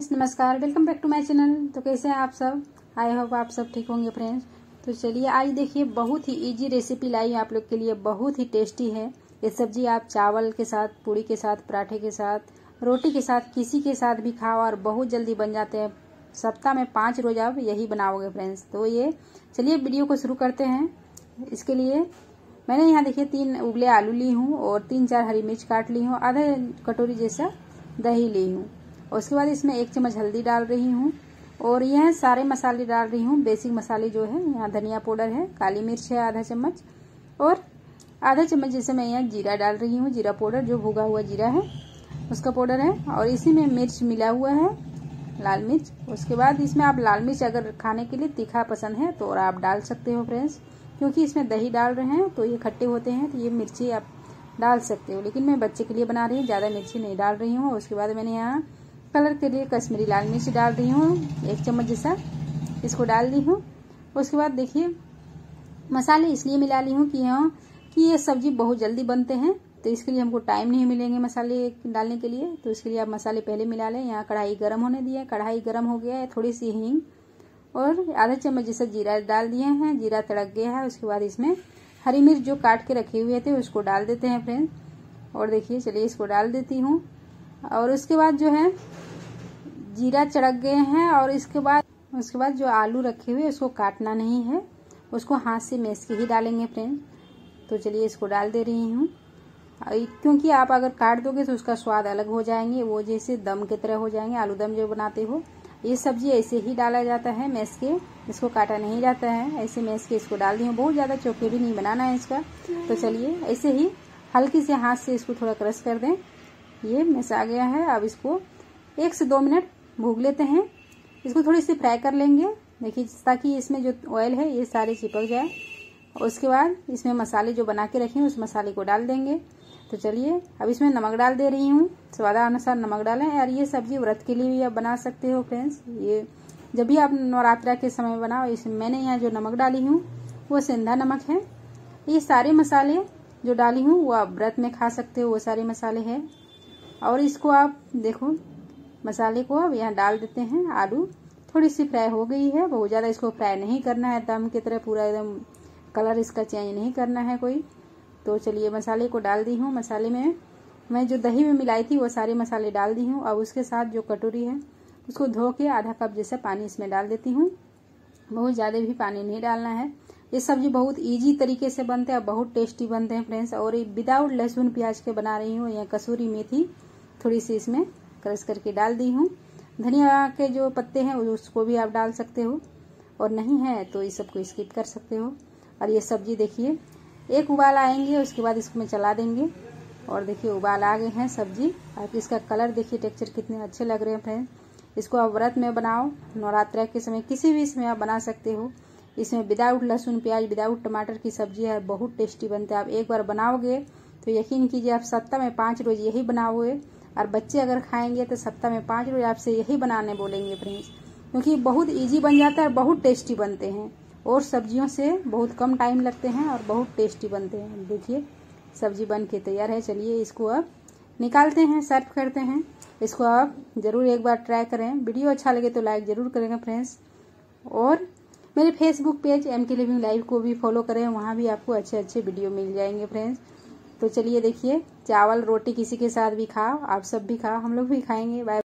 नमस्कार, welcome back to my channel. तो कैसे हैं आप सब? आई होप आप सब ठीक होंगे फ्रेंड्स। तो चलिए आज देखिए, बहुत ही इजी रेसिपी लाई आप लोग के लिए, बहुत ही टेस्टी है। ये सब्जी आप चावल के साथ, पूड़ी के साथ, पराठे के साथ, रोटी के साथ, किसी के साथ भी खाओ और बहुत जल्दी बन जाते हैं। सप्ताह में 5 रोज आप यही बनाओगे फ्रेंड्स। तो ये चलिए वीडियो को शुरू करते हैं। इसके लिए मैंने यहाँ देखिए 3 उबले आलू ली हूँ और 3-4 हरी मिर्च काट ली हूँ, आधा कटोरी जैसा दही ली हूँ। उसके बाद इसमें 1 चम्मच हल्दी डाल रही हूँ और यह सारे मसाले डाल रही हूँ। बेसिक मसाले जो है, यहाँ धनिया पाउडर है, काली मिर्च है आधा चम्मच और आधा चम्मच जैसे मैं यहाँ जीरा डाल रही हूँ। जीरा पाउडर जो भुगा हुआ जीरा है उसका पाउडर है और इसी में मिर्च मिला हुआ है, लाल मिर्च। उसके बाद इसमें आप लाल मिर्च अगर खाने के लिए तीखा पसंद है तो और आप डाल सकते हो फ्रेंड्स, क्योंकि इसमें दही डाल रहे हैं तो ये खट्टे होते हैं, तो ये मिर्ची आप डाल सकते हो। लेकिन मैं बच्चे के लिए बना रही हूँ, ज़्यादा मिर्ची नहीं डाल रही हूँ। उसके बाद मैंने यहाँ कलर के लिए कश्मीरी लाल मिर्च डाल रही हूँ, 1 चम्मच जैसा इसको डाल दी हूँ। उसके बाद देखिए मसाले इसलिए मिला ली हूँ कि ये सब्जी बहुत जल्दी बनते हैं, तो इसके लिए हमको टाइम नहीं मिलेंगे मसाले डालने के लिए। तो इसके लिए आप मसाले पहले मिला लें। यहाँ कढ़ाई गर्म होने दिया, कढ़ाई गर्म हो गया है, थोड़ी सी हींग और आधा चम्मच जैसा जीरा डाल दिए हैं। जीरा तड़क गया है। उसके बाद इसमें हरी मिर्च जो काट के रखे हुए थे उसको डाल देते हैं फ्रेंड्स। और देखिए चलिए इसको डाल देती हूँ। और उसके बाद जो है जीरा चढ़क गए हैं और उसके बाद जो आलू रखे हुए उसको काटना नहीं है, उसको हाथ से मैश के ही डालेंगे फ्रेंड। तो चलिए इसको डाल दे रही हूँ, क्योंकि आप अगर काट दोगे तो उसका स्वाद अलग हो जाएंगे, वो जैसे दम की तरह हो जाएंगे। आलू दम जो बनाते हो, ये सब्जी ऐसे ही डाला जाता है मैश के, इसको काटा नहीं जाता है। ऐसे मैश के इसको डाल दी हूँ, बहुत ज़्यादा चोखे भी नहीं बनाना है इसका। तो चलिए ऐसे ही हल्की से हाथ से इसको थोड़ा क्रश कर दें। ये मैश आ गया है। अब इसको 1 से 2 मिनट भून लेते हैं। इसको थोड़ी सी फ्राई कर लेंगे, देखिए, ताकि इसमें जो ऑयल है ये सारे चिपक जाए। उसके बाद इसमें मसाले जो बना के रखे हैं उस मसाले को डाल देंगे। तो चलिए अब इसमें नमक डाल दे रही हूँ, स्वादानुसार नमक डालें। और ये सब्जी व्रत के लिए भी आप बना सकते हो फ्रेंड्स। ये जब भी आप नवरात्रा के समय बनाओ। इसमें मैंने यहाँ जो नमक डाली हूँ वो सेंधा नमक है। ये सारे मसाले जो डाली हूँ वो आप व्रत में खा सकते हो, वो सारे मसाले हैं। और इसको आप देखो, मसाले को अब यहाँ डाल देते हैं। आलू थोड़ी सी फ्राई हो गई है, बहुत ज़्यादा इसको फ्राई नहीं करना है, दम की तरह पूरा एकदम कलर इसका चेंज नहीं करना है कोई। तो चलिए मसाले को डाल दी हूँ। मसाले में मैं जो दही में मिलाई थी वो सारे मसाले डाल दी हूँ। अब उसके साथ जो कटोरी है उसको धो के आधा कप जैसा पानी इसमें डाल देती हूँ, बहुत ज़्यादा भी पानी नहीं डालना है। ये सब्जी बहुत ईजी तरीके से बनते हैं, बहुत टेस्टी बनते हैं फ्रेंड्स। और ये विदाउट लहसुन प्याज के बना रही हूँ। यहाँ कसूरी मेथी थोड़ी सी इसमें क्रश करके डाल दी हूँ। धनिया के जो पत्ते हैं उसको भी आप डाल सकते हो, और नहीं है तो इस सबको स्किप कर सकते हो। और ये सब्जी देखिए 1 उबाल आएंगे, उसके बाद इसको मैं चला देंगे। और देखिए उबाल आ गए हैं सब्जी। आप इसका कलर देखिए, टेक्सचर कितने अच्छे लग रहे हैं फ्रेंड्स। इसको आप व्रत में बनाओ, नवरात्रा के समय किसी भी इसमें आप बना सकते हो। इसमें विदाउट लहसुन प्याज, विदाउट टमाटर की सब्जी है, बहुत टेस्टी बनते हैं। आप एक बार बनाओगे तो यकीन कीजिए आप सप्ताह में 5 रोज यही बनाओगे। और बच्चे अगर खाएंगे तो सप्ताह में 5 रोज आपसे यही बनाने बोलेंगे फ्रेंड्स, क्योंकि बहुत इजी बन जाता है और बहुत टेस्टी बनते हैं। और सब्जियों से बहुत कम टाइम लगते हैं और बहुत टेस्टी बनते हैं। देखिए सब्जी बन के तैयार है। चलिए इसको अब निकालते हैं, सर्व करते हैं। इसको आप ज़रूर एक बार ट्राई करें। वीडियो अच्छा लगे तो लाइक ज़रूर करेंगे फ्रेंड्स। और मेरे Facebook page MK living life को भी फॉलो करें, वहाँ भी आपको अच्छे अच्छे वीडियो मिल जाएंगे फ्रेंड्स। तो चलिए देखिए, चावल रोटी किसी के साथ भी खाओ, आप सब भी खाओ, हम लोग भी खाएंगे। बाय।